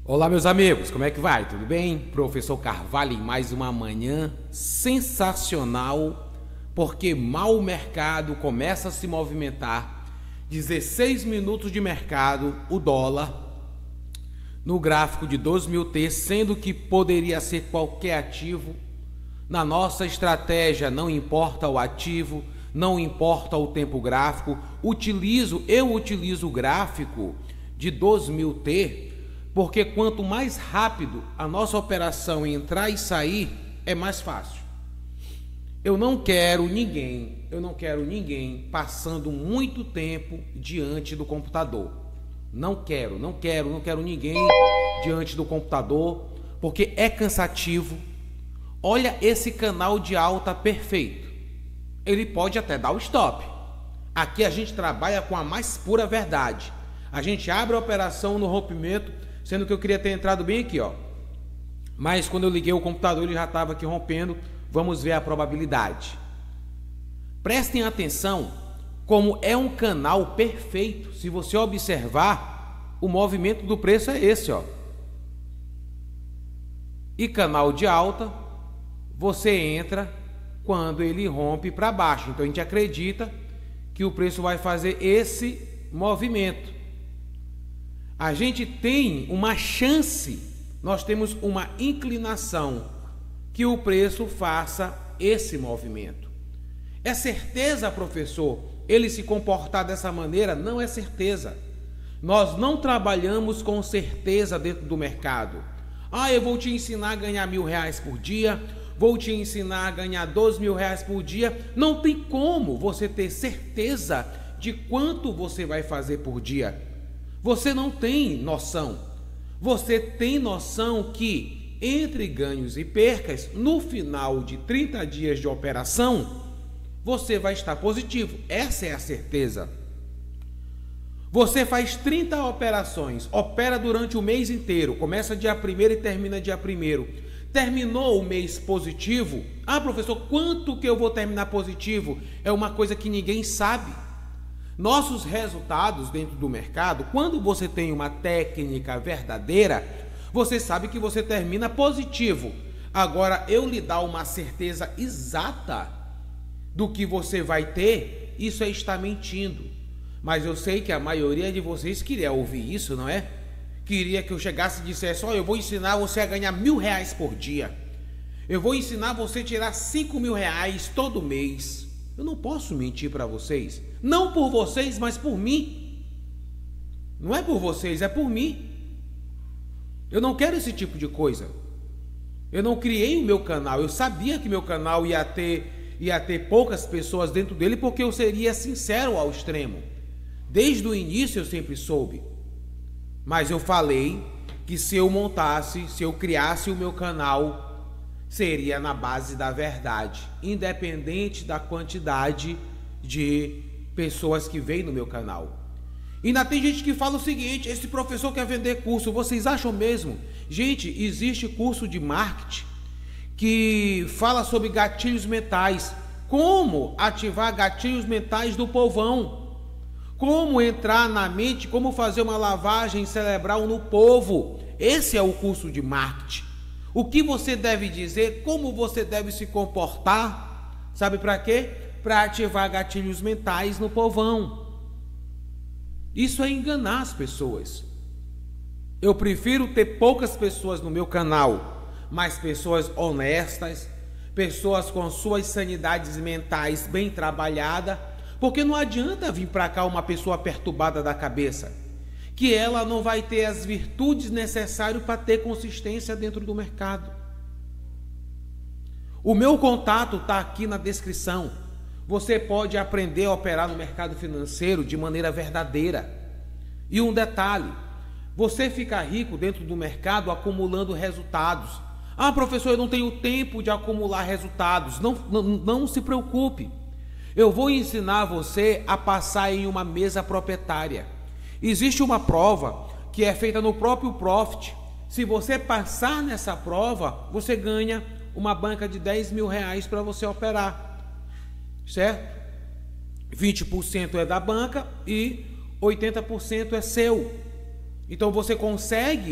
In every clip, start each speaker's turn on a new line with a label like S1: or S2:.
S1: Olá, meus amigos, como é que vai? Tudo bem? Professor Carvalho em mais uma manhã sensacional, porque mal o mercado começa a se movimentar. 16 minutos de mercado, o dólar no gráfico de 2000T, sendo que poderia ser qualquer ativo. Na nossa estratégia não importa o ativo, não importa o tempo gráfico. Eu utilizo o gráfico de 2000T, porque quanto mais rápido a nossa operação entrar e sair, é mais fácil. Eu não quero ninguém passando muito tempo diante do computador. Não quero ninguém diante do computador, porque é cansativo. Olha esse canal de alta perfeito. Ele pode até dar o stop. Aqui a gente trabalha com a mais pura verdade. A gente abre a operação no rompimento, sendo que eu queria ter entrado bem aqui, ó. Mas quando eu liguei o computador, ele já estava aqui rompendo. Vamos ver a probabilidade. Prestem atenção como é um canal perfeito. Se você observar, o movimento do preço é esse, ó. E canal de alta, você entra quando ele rompe para baixo. Então a gente acredita que o preço vai fazer esse movimento. A gente tem uma chance, nós temos uma inclinação que o preço faça esse movimento. É certeza, professor, ele se comportar dessa maneira? Não é certeza. Nós não trabalhamos com certeza dentro do mercado. Eu vou te ensinar a ganhar R$1.000 por dia, vou te ensinar a ganhar R$12.000 por dia. Não tem como você ter certeza de quanto você vai fazer por dia. Você não tem noção. Você tem noção que entre ganhos e percas, no final de 30 dias de operação, você vai estar positivo. Essa é a certeza. Você faz 30 operações, opera durante o mês inteiro, começa dia 1º e termina dia 1º. Terminou o mês positivo? Professor, quanto que eu vou terminar positivo? É uma coisa que ninguém sabe. Nossos resultados dentro do mercado, quando você tem uma técnica verdadeira, você sabe que você termina positivo. Agora, eu lhe dar uma certeza exata do que você vai ter, isso é estar mentindo. Mas eu sei que a maioria de vocês queria ouvir isso, não é? Queria que eu chegasse e dissesse: eu vou ensinar você a ganhar R$1.000 por dia. Eu vou ensinar você a tirar R$5.000 todo mês. Eu não posso mentir para vocês. Não por vocês, mas por mim. Não é por vocês, é por mim. Eu não quero esse tipo de coisa. Eu não criei o meu canal. Eu sabia que meu canal ia ter poucas pessoas dentro dele, porque eu seria sincero ao extremo. Desde o início eu sempre soube. Mas eu falei que se eu criasse o meu canal, seria na base da verdade, independente da quantidade de pessoas que vêm no meu canal. E ainda tem gente que fala o seguinte: esse professor quer vender curso. Vocês acham mesmo? Gente, existe curso de marketing que fala sobre gatilhos mentais. Como ativar gatilhos mentais do povão. Como entrar na mente, como fazer uma lavagem cerebral no povo. Esse é o curso de marketing. O que você deve dizer, como você deve se comportar, sabe para quê? Para ativar gatilhos mentais no povão. Isso é enganar as pessoas. Eu prefiro ter poucas pessoas no meu canal, mas pessoas honestas, pessoas com suas sanidades mentais bem trabalhadas, porque não adianta vir para cá uma pessoa perturbada da cabeça, que ela não vai ter as virtudes necessárias para ter consistência dentro do mercado. O meu contato está aqui na descrição. Você pode aprender a operar no mercado financeiro de maneira verdadeira. E um detalhe: você fica rico dentro do mercado acumulando resultados. Professor, eu não tenho tempo de acumular resultados. Não se preocupe. Eu vou ensinar você a passar em uma mesa proprietária. Existe uma prova que é feita no próprio Profit. Se você passar nessa prova, você ganha uma banca de R$10.000 para você operar, certo? 20% é da banca e 80% é seu. Então você consegue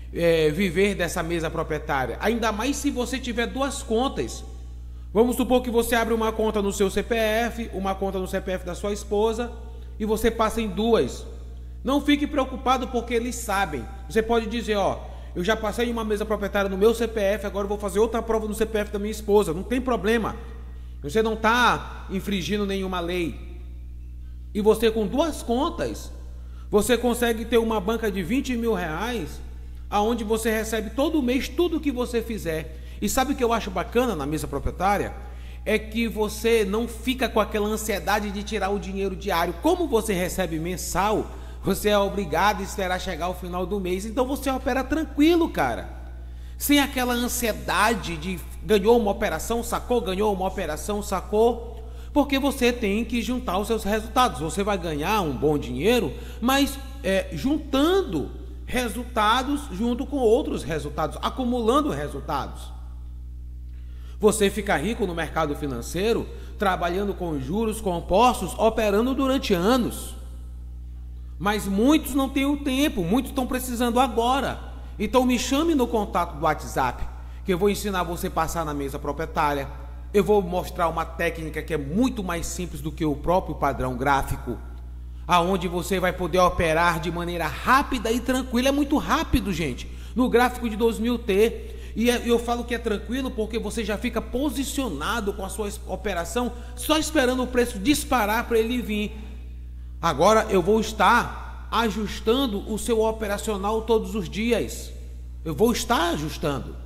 S1: viver dessa mesa proprietária. Ainda mais se você tiver duas contas. Vamos supor que você abre uma conta no seu CPF, uma conta no CPF da sua esposa, e você passa em duas. Não fique preocupado, porque eles sabem. Você pode dizer, ó, eu já passei em uma mesa proprietária no meu CPF, agora eu vou fazer outra prova no CPF da minha esposa. Não tem problema. Você não está infringindo nenhuma lei. E você, com duas contas, você consegue ter uma banca de 20 mil reais, aonde você recebe todo mês tudo que você fizer. E sabe o que eu acho bacana na mesa proprietária? É que você não fica com aquela ansiedade de tirar o dinheiro diário. Como você recebe mensal, você é obrigado a esperar chegar ao final do mês. Então você opera tranquilo, cara. Sem aquela ansiedade de ganhou uma operação, sacou, ganhou uma operação, sacou. Porque você tem que juntar os seus resultados. Você vai ganhar um bom dinheiro, mas juntando resultados junto com outros resultados, acumulando resultados. Você fica rico no mercado financeiro, trabalhando com juros compostos, operando durante anos. Mas muitos não têm o tempo, muitos estão precisando agora. Então me chame no contato do WhatsApp, que eu vou ensinar você a passar na mesa proprietária. Eu vou mostrar uma técnica que é muito mais simples do que o próprio padrão gráfico, aonde você vai poder operar de maneira rápida e tranquila. É muito rápido, gente, no gráfico de 2000T. E eu falo que é tranquilo porque você já fica posicionado com a sua operação, só esperando o preço disparar para ele vir. Agora eu vou estar ajustando o seu operacional todos os dias. Eu vou estar ajustando.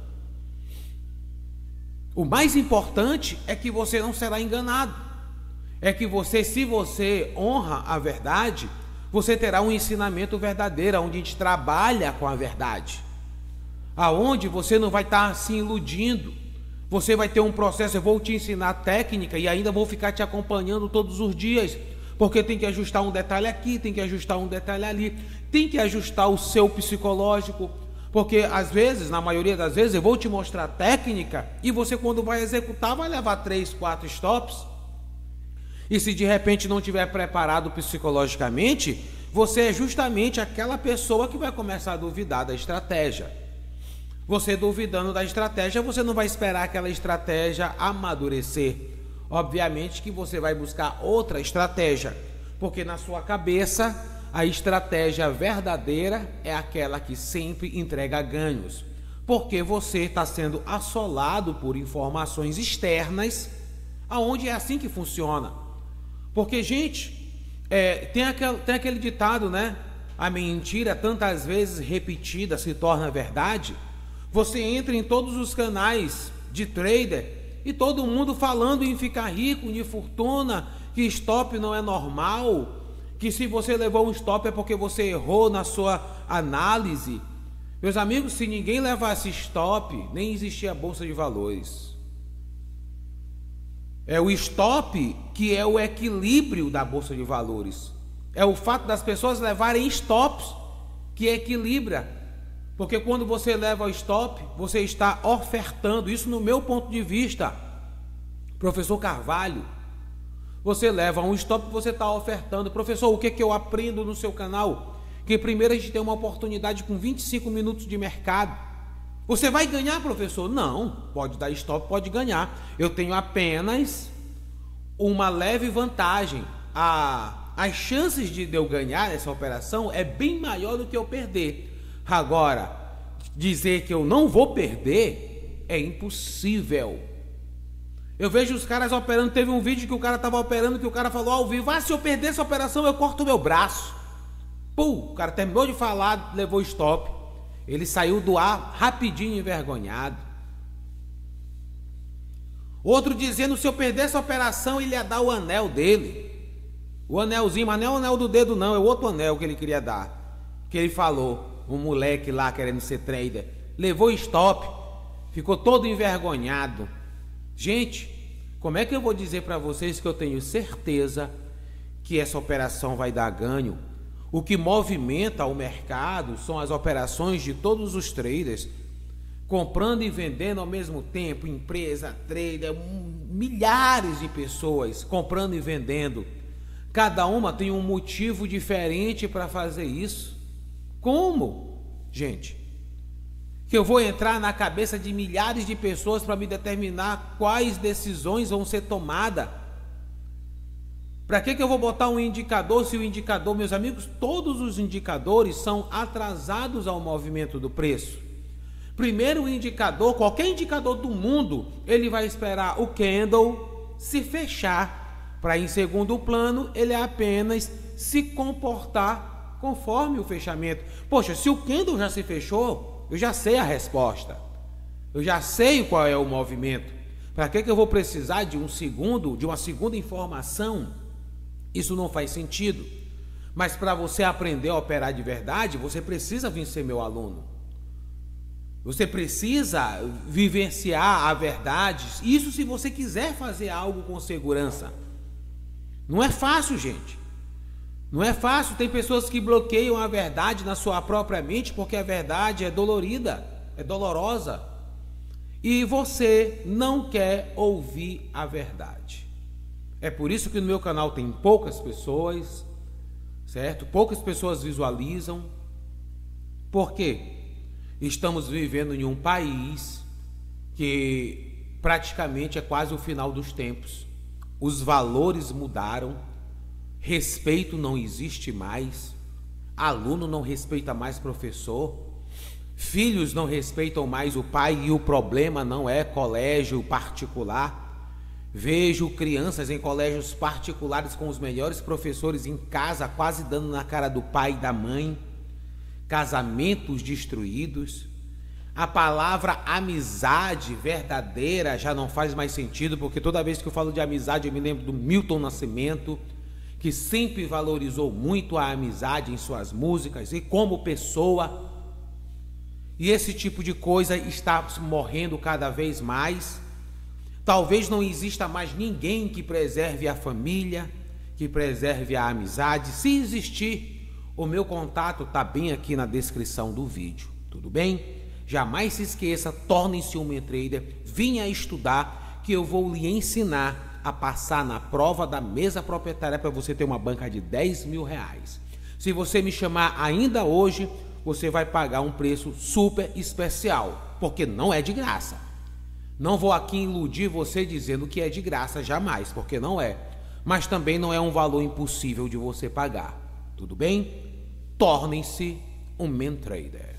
S1: O mais importante é que você não será enganado. É que você, se você honra a verdade, você terá um ensinamento verdadeiro, onde a gente trabalha com a verdade. Aonde você não vai estar se iludindo. Você vai ter um processo, eu vou te ensinar técnica e ainda vou ficar te acompanhando todos os dias, porque tem que ajustar um detalhe aqui, tem que ajustar um detalhe ali, tem que ajustar o seu psicológico, porque às vezes, na maioria das vezes, eu vou te mostrar técnica e você, quando vai executar, vai levar 3, 4 stops. E se de repente não estiver preparado psicologicamente, você é justamente aquela pessoa que vai começar a duvidar da estratégia. Você duvidando da estratégia, você não vai esperar aquela estratégia amadurecer. Obviamente que você vai buscar outra estratégia, porque na sua cabeça a estratégia verdadeira é aquela que sempre entrega ganhos, porque você está sendo assolado por informações externas, aonde é assim que funciona. Porque, gente, tem aquele ditado, né? A mentira, tantas vezes repetida, se torna verdade. Você entra em todos os canais de trader e todo mundo falando em ficar rico, de fortuna, que stop não é normal, que se você levou um stop é porque você errou na sua análise. Meus amigos, se ninguém levasse stop, nem existia a Bolsa de Valores. É o stop que é o equilíbrio da Bolsa de Valores. É o fato das pessoas levarem stops que equilibra. Porque quando você leva o stop, você está ofertando. Isso no meu ponto de vista, professor Carvalho. Você leva um stop, você está ofertando. Professor, o que eu aprendo no seu canal? Que primeiro a gente tem uma oportunidade com 25 minutos de mercado. Você vai ganhar, professor? Não, pode dar stop, pode ganhar. Eu tenho apenas uma leve vantagem. As chances de eu ganhar essa operação é bem maior do que eu perder. Agora, dizer que eu não vou perder é impossível. Eu vejo os caras operando. Teve um vídeo que o cara estava operando, que o cara falou ao vivo: se eu perder essa operação, eu corto o meu braço. O cara terminou de falar, levou stop. Ele saiu do ar rapidinho, envergonhado. Outro dizendo: se eu perder essa operação, ele ia dar o anel dele. O anelzinho, mas não é o anel do dedo não, é o outro anel que ele queria dar. Que ele falou. Um moleque lá querendo ser trader, levou stop, ficou todo envergonhado. Gente, como é que eu vou dizer para vocês que eu tenho certeza que essa operação vai dar ganho? O que movimenta o mercado são as operações de todos os traders, comprando e vendendo ao mesmo tempo, empresa, trader, milhares de pessoas comprando e vendendo. Cada uma tem um motivo diferente para fazer isso. Como? Gente, que eu vou entrar na cabeça de milhares de pessoas para me determinar quais decisões vão ser tomadas. Para que eu vou botar um indicador se o indicador, meus amigos, todos os indicadores são atrasados ao movimento do preço. Primeiro, o indicador, qualquer indicador do mundo, ele vai esperar o candle se fechar, para em segundo plano ele apenas se comportar conforme o fechamento. Poxa, se o candle já se fechou, eu já sei a resposta, eu já sei qual é o movimento. Para que eu vou precisar de uma segunda informação? Isso não faz sentido. Mas para você aprender a operar de verdade, você precisa vir ser meu aluno. Você precisa vivenciar a verdade. Isso se você quiser fazer algo com segurança. Não é fácil, gente. Não é fácil. Tem pessoas que bloqueiam a verdade na sua própria mente porque a verdade é dolorida, é dolorosa. E você não quer ouvir a verdade. É por isso que no meu canal tem poucas pessoas, certo? Poucas pessoas visualizam. Por quê? Estamos vivendo em um país que praticamente é quase o final dos tempos. Os valores mudaram, respeito não existe mais, aluno não respeita mais professor, filhos não respeitam mais o pai e o problema não é colégio particular. Vejo crianças em colégios particulares com os melhores professores em casa, quase dando na cara do pai e da mãe. Casamentos destruídos. A palavra amizade verdadeira já não faz mais sentido, porque toda vez que eu falo de amizade eu me lembro do Milton Nascimento, que sempre valorizou muito a amizade em suas músicas e como pessoa. E esse tipo de coisa está morrendo cada vez mais. Talvez não exista mais ninguém que preserve a família, que preserve a amizade. Se existir, o meu contato está bem aqui na descrição do vídeo, tudo bem? Jamais se esqueça, torne-se um trader, venha estudar, que eu vou lhe ensinar a passar na prova da mesa proprietária para você ter uma banca de 10 mil reais. Se você me chamar ainda hoje, você vai pagar um preço super especial, porque não é de graça. Não vou aqui iludir você dizendo que é de graça, jamais, porque não é. Mas também não é um valor impossível de você pagar, tudo bem? Tornem-se um trader.